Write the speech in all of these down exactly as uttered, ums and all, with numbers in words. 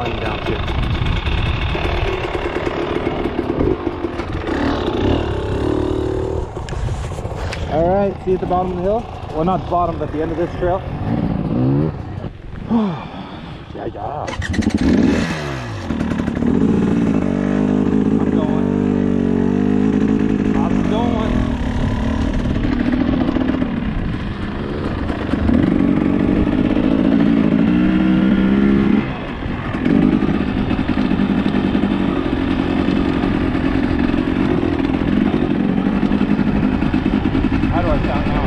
volume down too. All right, see at the bottom of the hill? Well, not the bottom, but the end of this trail. Yeah, yeah. I'm going. I'm going. How do I sound now?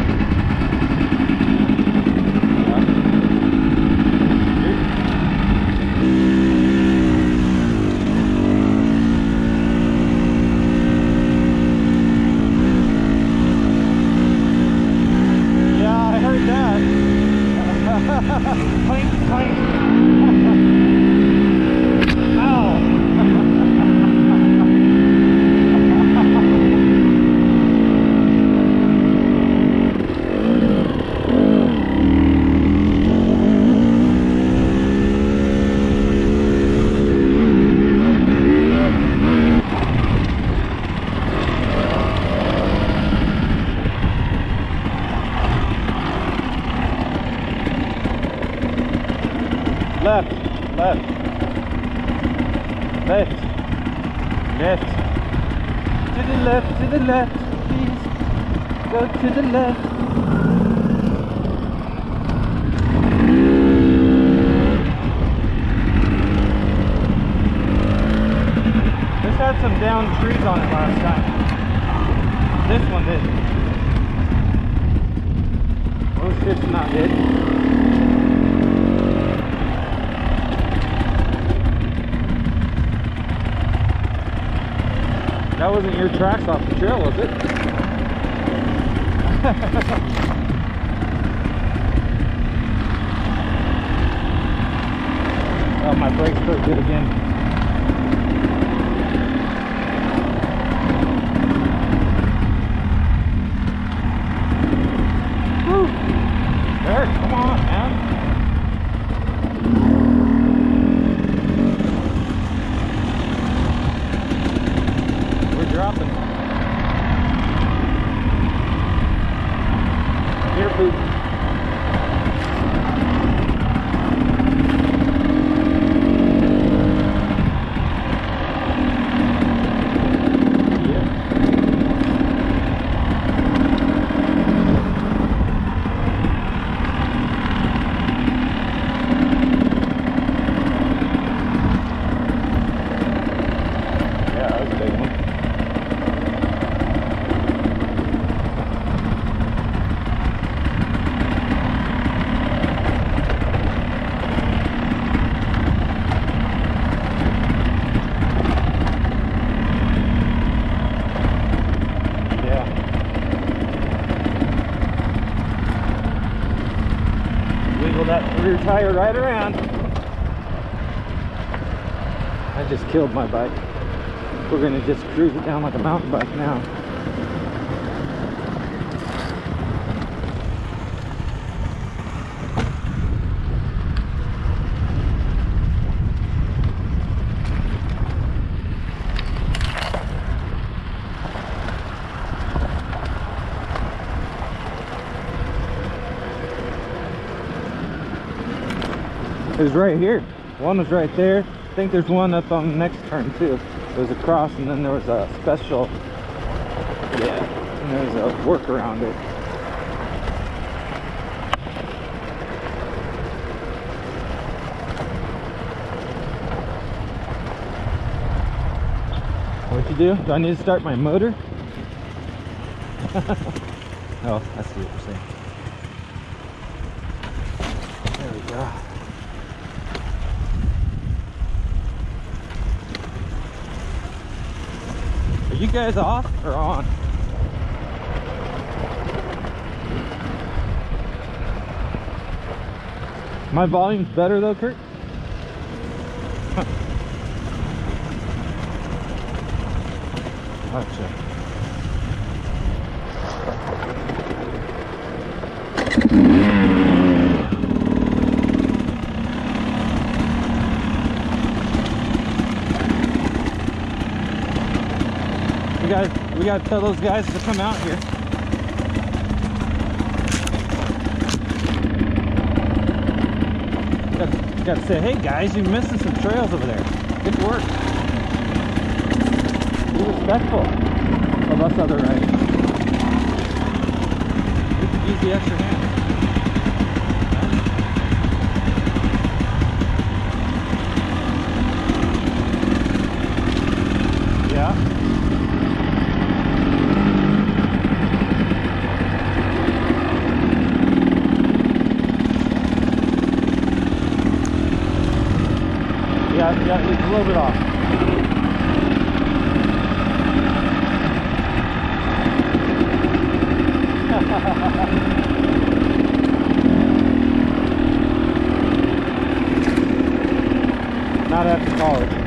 Clink, clink. Ow. Left, left, left, left, to the left, to the left, please, go to the left. This had some downed trees on it last time. This one did. Most shit's not did. That wasn't your tracks off the trail, was it? Oh, my brakes feel good again. Woo! There, come on, man. Dropping. Here, poop. Yeah, that was a big one. That rear tire right around. I just killed my bike. We're gonna just cruise it down like a mountain bike now. It was right here. One was right there. I think there's one up on the next turn too. There was a cross and then there was a special, yeah, and there was a work around it. What you do? Do I need to start my motor? Oh, I see what you're saying. There we go. Are you guys off or on? My volume's better though, Kurt? Gotcha. We got we got to tell those guys to come out here. Got to, got to say, hey guys, you're missing some trails over there. Good work. Be respectful of us other riders. We could use the extra hand. Yeah. Yeah, yeah, it's a little bit off. Not after college.